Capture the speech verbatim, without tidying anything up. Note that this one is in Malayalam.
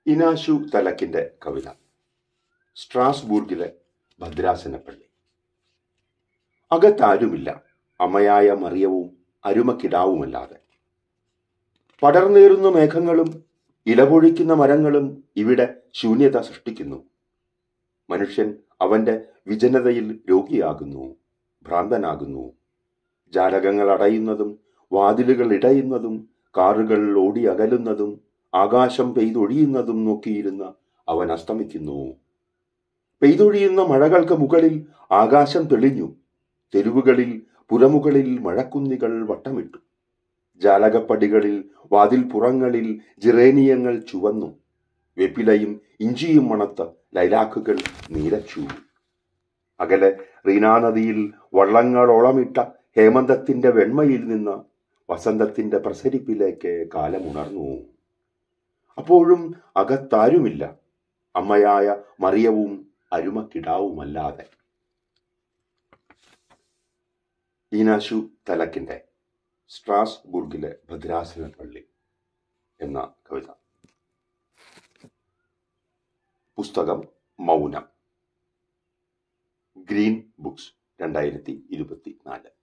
ഇനാശു തലക്കിന്റെ കവിത. സ്ട്രാസ്ബൂർഗിലെ ഭദ്രാസനപ്പള്ളി. അകത്താരുമില്ല, അമ്മയായ മറിയവും അരുമക്കിടാവുമല്ലാതെ. പടർന്നേറുന്ന മേഘങ്ങളും ഇലപൊഴിക്കുന്ന മരങ്ങളും ഇവിടെ ശൂന്യത സൃഷ്ടിക്കുന്നു. മനുഷ്യൻ അവന്റെ വിജനതയിൽ രോഗിയാകുന്നു, ഭ്രാന്തനാകുന്നു. ജാലകങ്ങൾ അടയുന്നതും വാതിലുകൾ ഇടയുന്നതും കാറുകൾ ഓടി അകലുന്നതും ആകാശം പെയ്തൊഴിയുന്നതും നോക്കിയിരുന്ന അവൻ അസ്തമിക്കുന്നു. പെയ്തൊഴിയുന്ന മഴകൾക്ക് മുകളിൽ ആകാശം തെളിഞ്ഞു. തെരുവുകളിൽ പുറമുകളിൽ മഴക്കുന്നികൾ വട്ടമിട്ടു. ജാലകപ്പടികളിൽ വാതിൽ പുറങ്ങളിൽ ജിറേനിയങ്ങൾ ചുവന്നു. വെപ്പിലയും ഇഞ്ചിയും മണത്ത ലൈലാക്കുകൾ നീലച്ചു. അകലെ റീനാനദിയിൽ വള്ളങ്ങളോളമിട്ട ഹേമന്തത്തിന്റെ വെണ്മയിൽ നിന്ന് വസന്തത്തിന്റെ പ്രസരിപ്പിലേക്ക് കാലമുണർന്നു. അപ്പോഴും അകത്താരുമില്ല, അമ്മയായ മറിയവും അരുമക്കിടാവുമല്ലാതെ. ഈനാശു തലക്കിന്റെ സ്ട്രാസ്ബൂർഗിലെ ഭദ്രാസനപ്പള്ളി എന്ന കവിത. പുസ്തകം മൗനം. ഗ്രീൻ ബുക്സ്, രണ്ടായിരത്തി ഇരുപത്തി നാല്.